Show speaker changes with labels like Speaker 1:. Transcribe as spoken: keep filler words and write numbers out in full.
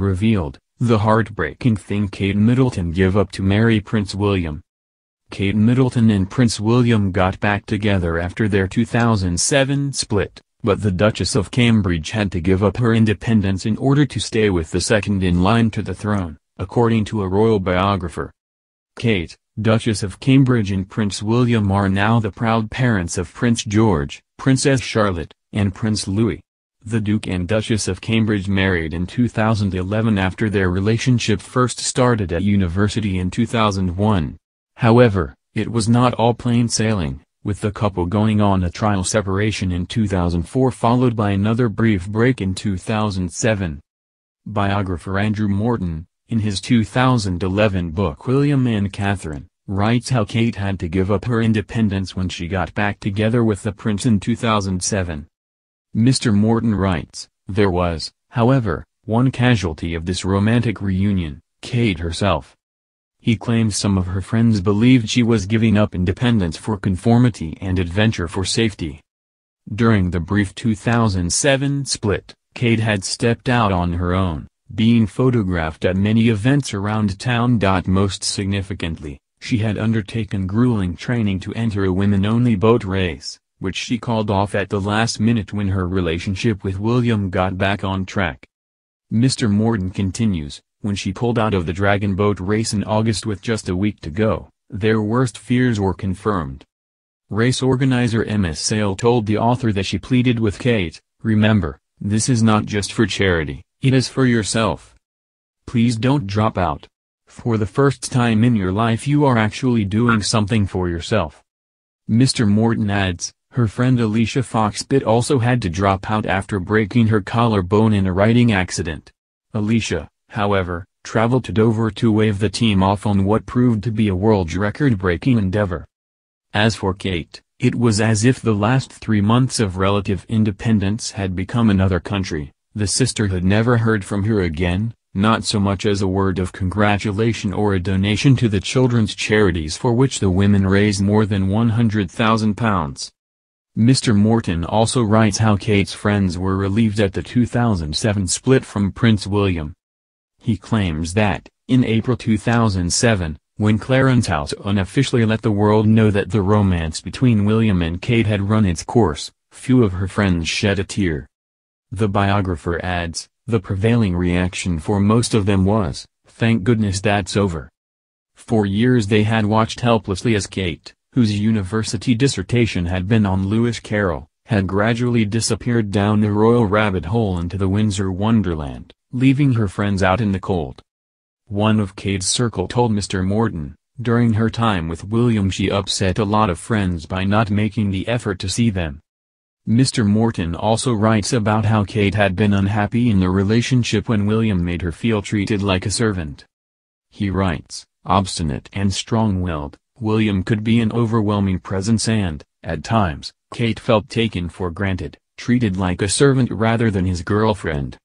Speaker 1: revealed, the heartbreaking thing: Kate Middleton give up to marry Prince William. Kate Middleton and Prince William got back together after their two thousand seven split, but the Duchess of Cambridge had to give up her independence in order to stay with the second in line to the throne, according to a royal biographer. Kate, Duchess of Cambridge, and Prince William are now the proud parents of Prince George, Princess Charlotte, and Prince Louis. The Duke and Duchess of Cambridge married in two thousand eleven after their relationship first started at university in two thousand one. However, it was not all plain sailing, with the couple going on a trial separation in two thousand four followed by another brief break in two thousand seven. Biographer Andrew Morton, in his two thousand eleven book William and Catherine, writes how Kate had to give up her independence when she got back together with the prince in two thousand seven. Mister Morton writes, there was, however, one casualty of this romantic reunion: Kate herself. He claims some of her friends believed she was giving up independence for conformity and adventure for safety. During the brief two thousand seven split, Kate had stepped out on her own, being photographed at many events around town. Most significantly, she had undertaken grueling training to enter a women-only boat race, which she called off at the last minute when her relationship with William got back on track. Mister Morton continues, when she pulled out of the Dragon Boat race in August with just a week to go, their worst fears were confirmed. Race organizer Emma Sale told the author that she pleaded with Kate, "Remember, this is not just for charity, it is for yourself. Please don't drop out. For the first time in your life you are actually doing something for yourself." Mister Morton adds, her friend Alicia Foxpitt also had to drop out after breaking her collarbone in a riding accident. Alicia, however, traveled to Dover to wave the team off on what proved to be a world record-breaking endeavor. As for Kate, it was as if the last three months of relative independence had become another country. The sister had never heard from her again, not so much as a word of congratulation or a donation to the children's charities for which the women raised more than one hundred thousand pounds. Mister Morton also writes how Kate's friends were relieved at the two thousand seven split from Prince William. He claims that, in April two thousand seven, when Clarence House unofficially let the world know that the romance between William and Kate had run its course, few of her friends shed a tear. The biographer adds, the prevailing reaction for most of them was, "Thank goodness that's over." For years they had watched helplessly as Kate, whose university dissertation had been on Lewis Carroll, had gradually disappeared down the royal rabbit hole into the Windsor wonderland, leaving her friends out in the cold. One of Kate's circle told Mister Morton, during her time with William she upset a lot of friends by not making the effort to see them. Mister Morton also writes about how Kate had been unhappy in the relationship when William made her feel treated like a servant. He writes, obstinate and strong-willed, William could be an overwhelming presence and, at times, Kate felt taken for granted, treated like a servant rather than his girlfriend.